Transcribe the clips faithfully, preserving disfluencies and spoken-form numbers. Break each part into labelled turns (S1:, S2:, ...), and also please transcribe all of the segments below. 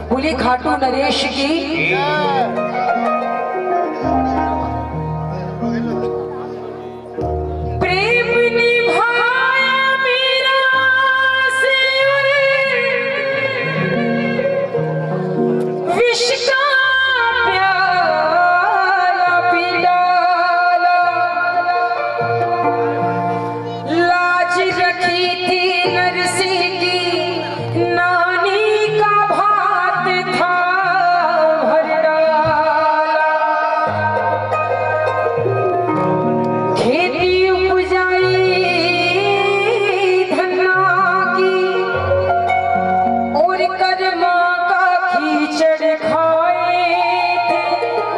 S1: बोले खाटू नरेश की। प्रेम निभाया मेरा से विष का प्याला पिलाला, लाज रखी थी नरसी की नानी का भात था भर डाला, खेती उपजाई धन्ना की और कर्मा का कीचड़ खाए थे,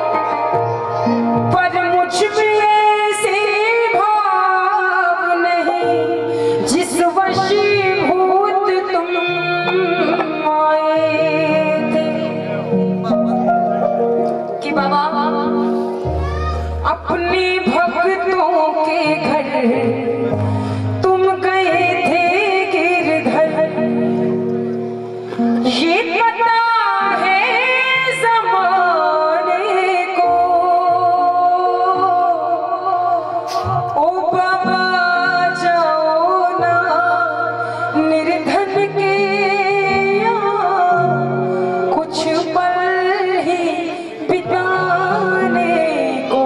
S1: पर मुझ में ऐसे भाव नहीं जिस वशीभूत तुम आए थे। कि बाबा अपने भक्तों के घर तुम गए थे गिरधर, ये पता है ज़माने को। ओ बाबा जाओ ना निर्धन के यहाँ कुछ पल ही बिताने को।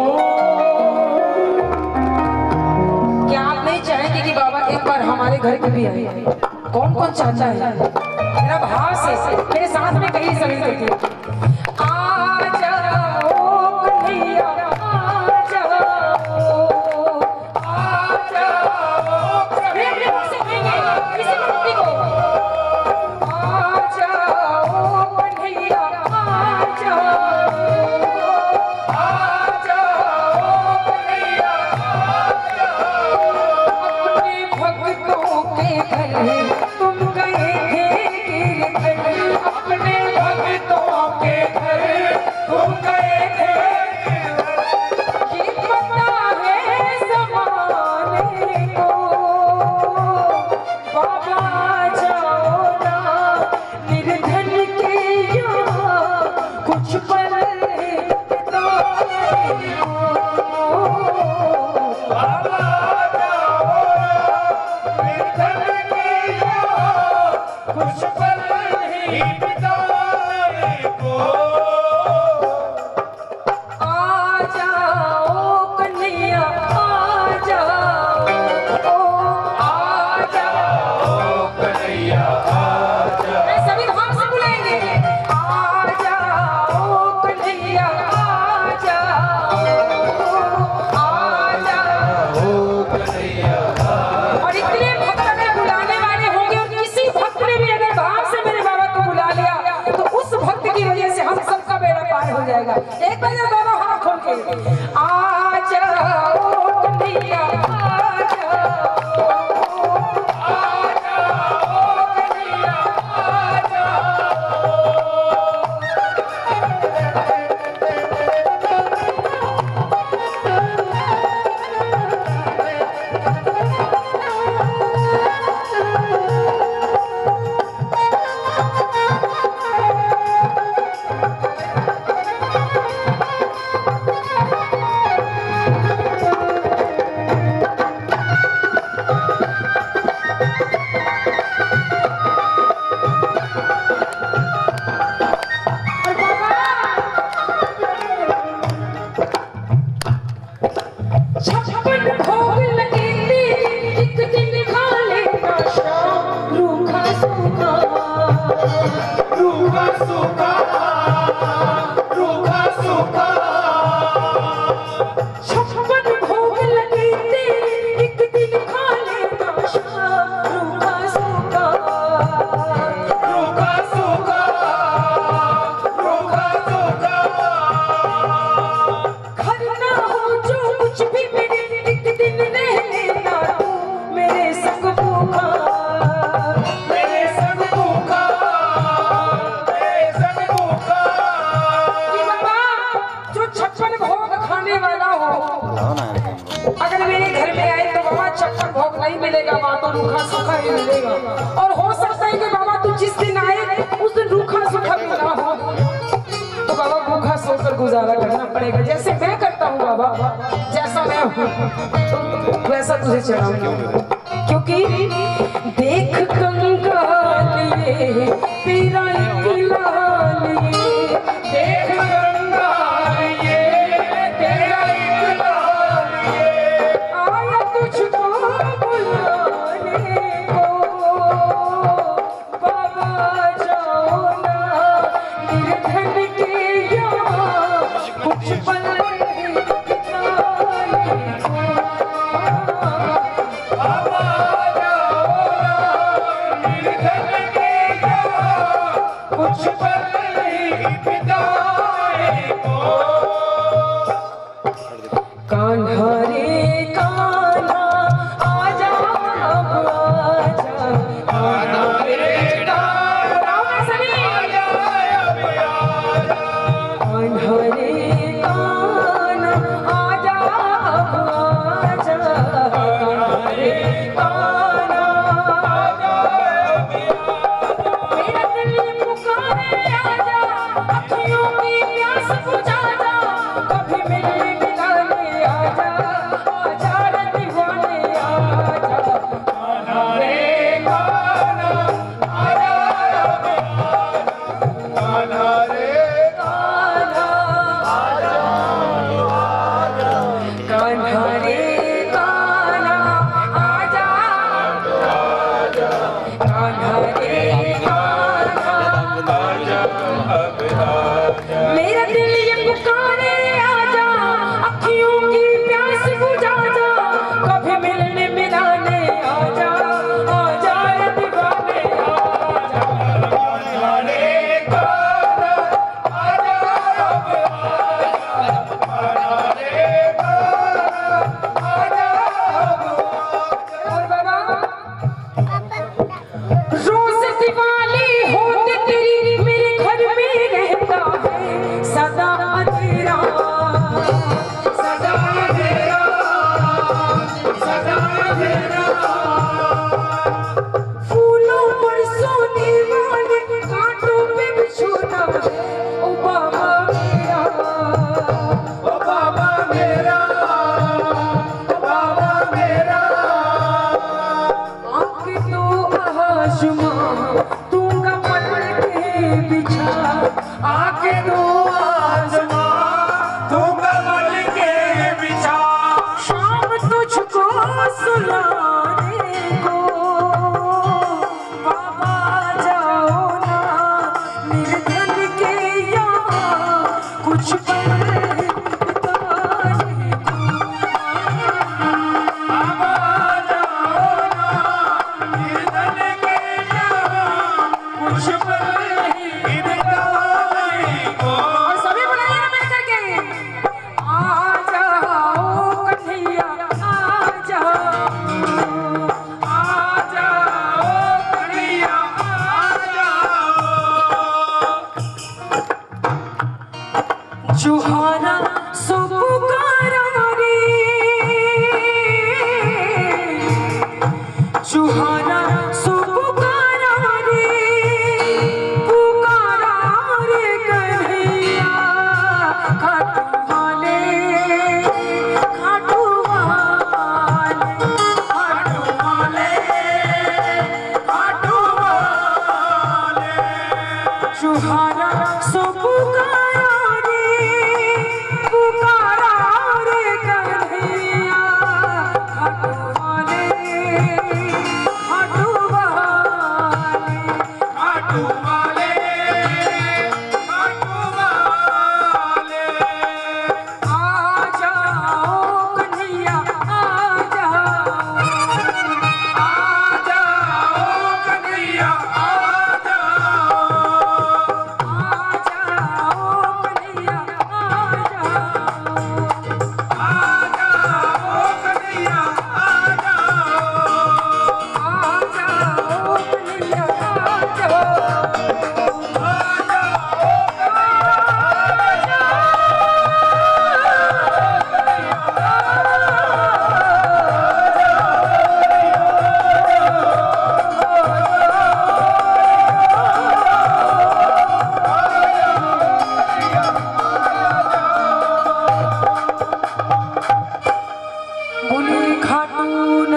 S1: क्या आप नहीं चाहेंगे कि बाबा एक बार हमारे घर के भी आए? कौन कौन चाहता है? मेरा भाव से मेरे साथ में कहीं सभी करती है। आ जाओ कन्हैया, आ जाओ, आ जाओ, सभी अपने मुख से कहेंगे किसी भक्ति को। आ जाओ कन्हैया, आ जाओ, आ जाओ कन्हैया, आ जाओ। अपने भक्तों के घर तुम गए थे गिरधर, अपने भक्तों के घर तुम गए थे गिरधर, ये पता है ज़माने को। बाबा जाओ ना निर्धन के यहाँ कुछ पल बिताने को। बाबा जाओ निर्धन के यहाँ कुछ पल ही बिताने को। आ जाओ कन्हैया, आ जाओ, ओ आ जाओ कन्हैया, आ जाओ। मैं सभी भाव से बुलाएंगे। आ जाओ कन्हैया, आ जाओ, आ जाओ कन्हैया। और इतने भक्त अगर बुलाने वाले होंगे और किसी भक्त ने भी अगर भाव से मेरे बाबा को बुला लिया तो उस भक्त की वजह से हम सबका बेड़ा पार हो जाएगा। एक बार जरा दोनों हाथ खोल के आ जाओ कन्हैया, आ जाओ, आ जाओ कन्हैया, आ जाओ। छप्पन भोग लगे थे, एक दिन खा लेना शाम रूखा सूखा, रूखा सूखा, रूखा सूखा। छप्पन भोग लगे थे, एक दिन खा लेना शाम रूखा सूखा, रूखा सूखा, रूखा सूखा। घर ना हो जो कुछ भी मेरे एक दिन रह लेना तू मेरे संग भूखा, मेरे संग भूखा, मेरे संग भूखा। ये बाबा जो छप्पन भोग खाने वाला हो अगर मेरे घर में आए तो बाबा छप्पन भोग नहीं मिलेगा, वहाँ तो रूखा सूखा ही मिलेगा। और हो सकता है कि बाबा तू जिस दिन आए उस दिन रूखा सूखा भी ना हो। गुजारा करना पड़ेगा, जैसे मैं करता हूँ बाबा, जैसा मैं हूँ वैसा तुझे चढ़ाऊंगा। क्योंकि देख कंगाल ये तेरा एक लाल ये, देख कंगाल ये तेरा एक लाल ये, आया तुझको बुलाने को बाबा जाओ ना निर्धन के यहाँ कुछ पल कान्हा रे कान्हा आजा अब आजा, कान्हा रे कान्हा आजा अब आजा, कान्हा रे कान्हा आजा अब आजा, कान्हा रे कान्हा आजा अब आजा। मेरा दिल पुकारे आजा, अखियों की प्यास बुझा जा, कभी मिलने मेरा दिल ये पुकारे आजा, अखियों की प्यास बुझा जा, कभी मिलने मिलाने आजा, आजा रे दीवाने आजा, कान्हा रे कान्हा आजा अब आजा, कान्हा रे कान्हा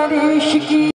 S1: नरेश की।